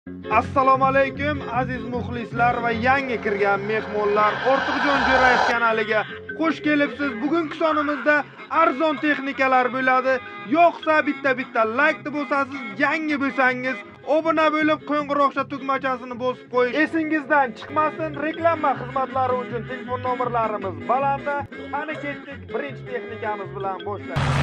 Assalomu alaykum aziz muxlislar va yangi kirgan mehmonlar. Ortiqjon Jo'rayev kanaliga xush kelibsiz. Bugungi sonimizda arzon texnikalar bo'ladi. Yo'qsa bitta like bosasiz, yangi bo'lsangiz obuna bo'lib qo'ng'iroqcha tugmachasini bosib qo'yish esingizdan chiqmasin. Reklama xizmatlari uchun telefon nomerlarimiz balanda. Qani ketdik, birinchi texnikamiz bilan boshlaymiz.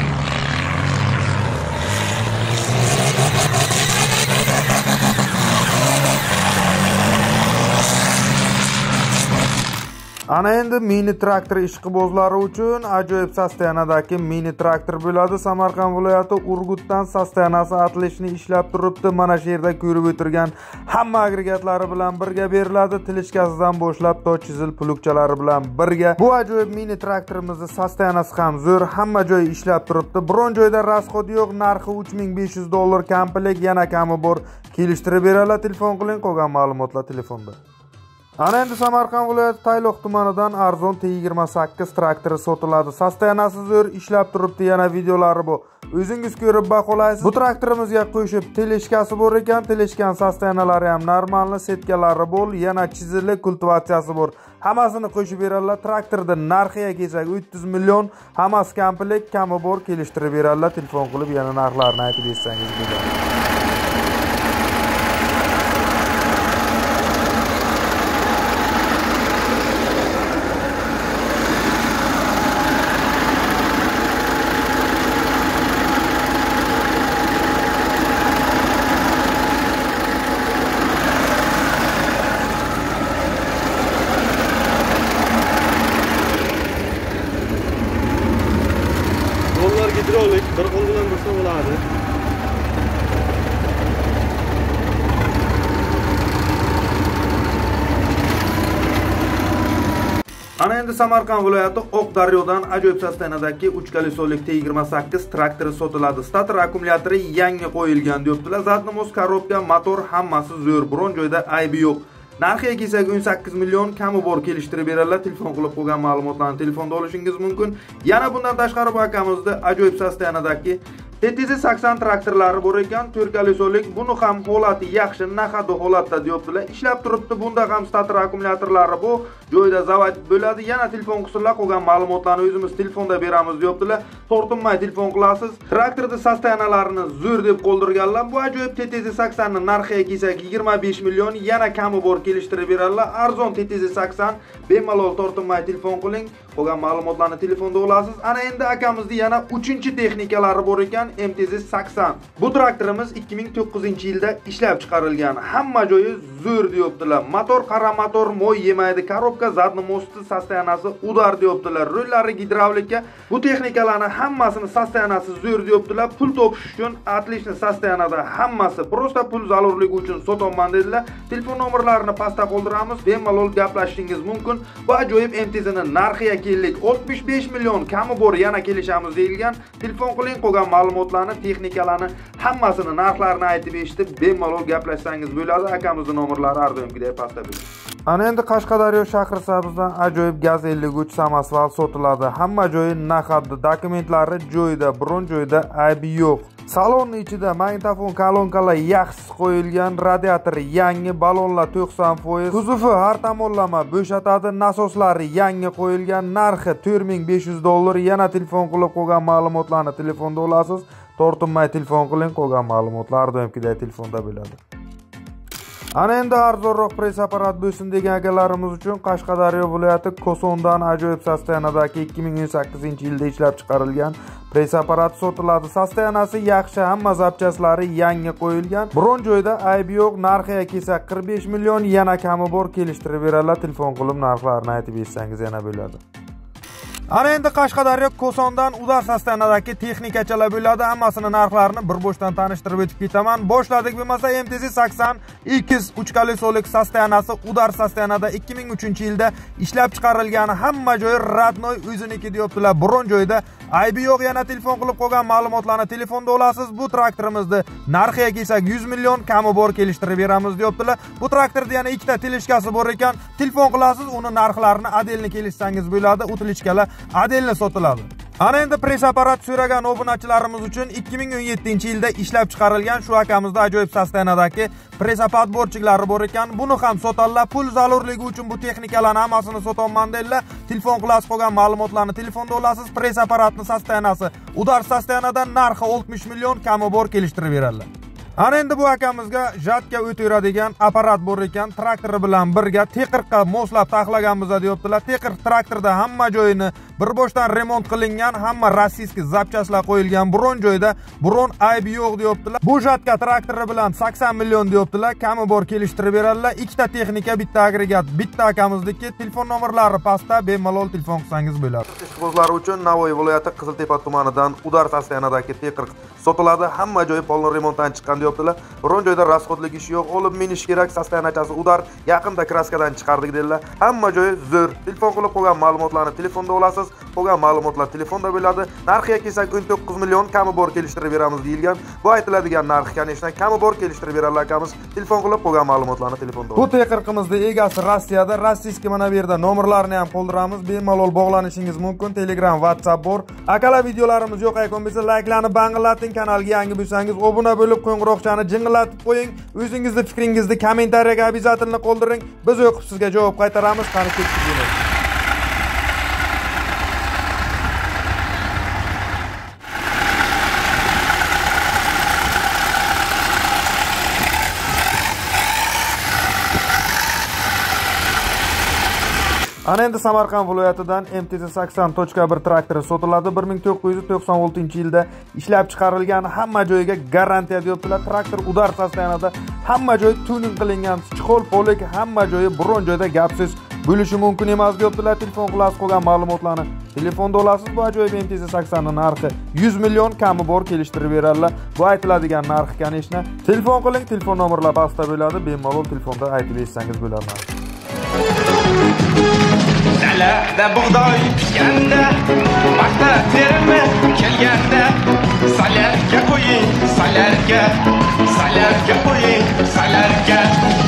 Ana endi mini traktor ishqibozlari uchun ajoyib sostayanadagi mini traktor bo'ladi. Samarqand viloyati Urgutdan sostayanasi atlishni ishlab turibdi. Mana shu yerda ko'rib o'tirgan hamma agregatlari bilan birga beriladi. Tilishkasidan boshlab to chizil plugchalari bilan birga. Bu ajoyib mini traktorimizning sostayanasi ham zo'r, hamma joyi ishlab turibdi. Biron joyda rasxod yo'q, narxi $3500 komplet, yana kami bor. Kelishtirib beradilar. Telefon qiling, qolgan ma'lumotlar telefonda. Ana endi Samarqand viloyati Tayloq tumanidan arzon T28 traktori sotiladi. Sostayanasi zo'r, ishlab turibdi, yana videolari bor. O'zingiz ko'rib baholaysiz. Bu traktorimizga qo'shib teleshkasi bor ekan, teleshkan sostayanalari ham normalni, setkalari bor, yana chizili kultivatsiyasi bor. Hammasini qo'shib beradilar. Traktorda narxiga kelsak 300 million, hammasi komplet, kami bor, kelishtirib beradilar. Telefon qilib yana narxlarini aytib bersangiz bo'ladi. Hidrolik bir qo'l bilan bursa bo'ladi. Ana endi Samarqand viloyati Oqdaryodan ajoyib sostayanadagi 3 kolisolik T28 traktori sotiladi. Stator akkumulyatori yangi qo'yilgan deyaptilar. Zadnomoz korobka, motor hammasi zo'r, biron joyda aybi yo'q. Narxiga kelsak 18 million, kami bor, kelishtirib beradilar. Telefon qilib qo'ygan ma'lumotlarni telefonda olishingiz mumkin. Yana bundan tashqari bu akamizda ajoyib sostayanadagi TT80 traktorlari bor ekan, 4 kolisolik. Buni ham holati yaxshi, nahado holatda deyaptilar. Ishlab turibdi. Bunda ham stator akkumulyatorlari bu joyda zavat bo'ladi. Yana telefon qilsalar, qolgan ma'lumotlarni o'zimiz telefonda beramiz deyaptilar. Tortinmay telefon qilasiz. Traktorda sostayanalarini zo'r deb qoldirganlar. Bu ajoyib TT80 ning narxiga kelsak 25 million, yana kami bor, kelishtirib beradilar. Arzon TT80, bemalol tortinmay telefon qiling, qolgan ma'lumotlarni telefonda olasiz. Ana endi akamizda yana 3-texnikalari bor ekan, MTZ80. Bu traktorimiz 2009-yilda ishlab chiqarilgan. Hamma joyi zo'r deyaptilar. Motor qara motor, moy yemaydi, korobka, zadni mosti, sostayanasi udar deyaptilar. Rullari gidravlika. Bu texnikalarni hammasini sostayanasi zo'r deyaptilar. Pul topish uchun atlishni sostayanada hammasi prosta pul zarurligi uchun sotaman dedilar. Telefon nomerlarini pastda qoldiramiz. Bemalol gaplashishingiz mumkin. Bu ajoyib MTZ ning narxiga keldik 65 million, kami bor, yana kelishamiz deyilgan. Telefon qiling, qolgan ma'lumotlarni, texnikalarni hammasini narxlarini aytib eshitib bemalol gaplashsangiz bo'ladi. Akamizning nomerlari har doimgidek pastda bo'ladi. Ana endi Qashqadaryo shahri sabzdan ajoyib gaz 53 samasval sotiladi. Hamma joyi nahaddi, dokumentlari joyida, biron joyda aybi yo'q. Salonning ichida magnitofon kolonkalar yaxshi qo'yilgan, radiatori yangi, balonlar 90%, kuzovi har tomonlama bo'shatadi, nasoslari yangi qo'yilgan, narxi $4500. Yana telefon qilib qolgan ma'lumotlarni telefonda olasiz. Tortinmay telefon qiling, qolgan ma'lumotlar doimgidek telefonda bo'ladi. Ana endi arzonroq press apparat bo'lsin degan akalarimiz uchun Qashqadaryo viloyati Kosondan ajoyib sostayanadagi 2018-yilda ishlab chiqarilgan press apparat sotiladi. Sostayanasi yaxshi, hamma zapchaslari yangi qo'yilgan. Biron joyda aybi yo'q. Narxiga kelsak 45 million, yana kami bor, kelishtirib beradilar. Telefon qilib narxlarini aytib bersangiz yana bo'ladi. Ana endi Qashqadaryo Kosondan udar sostayanadagi texnikachalar bo'ladi. Hammasini narxlarini bir boshdan tanishtirib o'tib ketaman. Boshladik bo'lmasa MTZ80 X 3 kolisolik sostayanasi udar sostayanada 2003-yilda ishlab chiqarilgan. Hamma joyi radnoy o'ziniki deyaptilar. Biron joyda aybi yo'q. Yana telefon qilib qolgan ma'lumotlarni telefonda olasiz. Bu traktorimizni narxiga kelsak 100 million, kami bor, kelishtirib beramiz deyaptilar. Bu traktorda yana ikkita tilishkasi bor ekan. Telefon qilasiz, uni narxlarini adelni kelishsangiz bo'ladi. U tilishkalar adelni sotiladi. Ana endi press apparat so'ragan obunachilarimiz uchun 2017-yilda ishlab chiqarilgan shu akamizda ajoyib sostanadagi press apparat borchiklari bor ekan. Buni ham sotadilar. Pul zarurligi uchun bu texnikalarni hammasini sotaman deydilar. Telefon qilasiz, qolgan ma'lumotlarni telefonda olasiz. Press apparatning sostanasi udar sostanadan narxi 60 million kami bor kelishtirib beradilar. Ana endi bu akamizga jatga o'tiradigan apparat bor ekan, traktori bilan birga teqirqa moslab taxlaganmiz deyaptilar. Teqir traktorda hamma joyini bir boshdan remont qilingan, hamma rossiyskiy zapchastlar qo'yilgan, biron joyda biron aybi yo'q deyaptilar. Bu jatka traktori bilan 80 million deyaptilar. Kami bor kelishtirib beradilar. Ikkita texnika, bitta agregat, bitta akamizniki. Telefon nomerlari pastda, bemalol telefon qilsangiz bo'ladi. Ishqibozlar uchun Navoiy viloyati Qiziltepa tumanidan Udar sostanadagi teqir sotiladi. Hamma joyi polni remontdan chiqqan deyaptilar. Biron joyda rasxodlik ish yo'q. Olib minish kerak, sostanachasi Udar, yaqinda kraskadan chiqardik dedilar. Hamma joyi zo'r. Telefon qilib qo'ygan ma'lumotlarni telefonda olasiz. Qolgan ma'lumotlar telefonda bo'ladi. Narxiga kelsak 19 million kami bor kelishtirib beramiz deyilgan. Bu aytiladigan narx kanishdan kami bor kelishtirib beradilar akamiz. Telefon qilib qolgan ma'lumotlarni telefonda. Bu teqirqimizning egasi Rossiyada, rossiyskiy mana bu yerda nomerlarini ham qoldiramiz. Bemalol bog'lanishingiz mumkin. Telegram, WhatsApp bor. Akalar videolarimiz yo'q ekan bo'lsa, like'larni banglating, kanalga yangi bo'lsangiz obuna bo'lib qo'ng'iroqchani jing'illatib qo'ying. O'zingizni fikringizni kommentariyaga обязательно qoldiring. Biz o'qib sizga javob qaytaramiz. Qani ketdik. Ana endi Samarqand viloyatidan MTZ80.1 traktori sotiladi. 1996-yilda ishlab chiqarilgan, hamma joyiga garantiya deyaptilar. Traktor udar sostanada, hamma joyi tuning qilingan, chixol polik, hamma joyi biron joyda gapsiz bo'lishi mumkin emas deyaptilar. Telefon qilasiz, qolgan ma'lumotlarni telefonda olasiz. Bu ajoyib MTZ80 ning narxi 100 million kami bor kelishtirib beradilar. Bu aytiladigan narx kanishna. Telefon qiling, telefon nomerlari pastda bo'ladi. Bemalol telefonda aytib bersangiz bo'ladi. Dalada bug'doy pishganda, paxta terimi kelganda, salarga qo'ying, salarga qo'ying, salarga.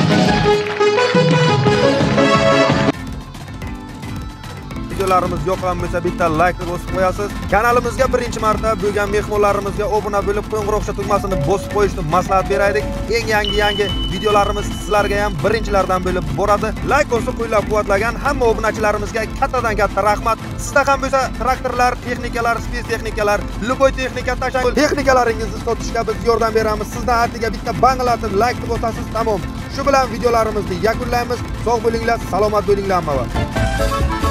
Videolarimiz yoqqan bo'lsa bitta like bosib qo'yasiz. Kanalimizga birinchi marta bo'lgan mehmonlarimizga obuna bo'lib qo'ng'iroqcha tugmasini bosib qo'yishni maslahat beraylik. Eng yangi videolarimiz sizlarga ham birinchilardan bo'lib boradi. Like bosib qo'llab-quvvatlagan hamma obunachilarimizga kattadan katta rahmat. Sizda ham bo'lsa traktorlar, texnikalar, spes texnikalar, любой texnika tashakkul texnikalaringizni sotishga biz yordam beramiz. Sizdan atiga bitta banglatib like bosasiz, tamom. Shu bilan videolarimizni yakunlaymiz. Sog' bo'linglar, salomat bo'linglar hamma.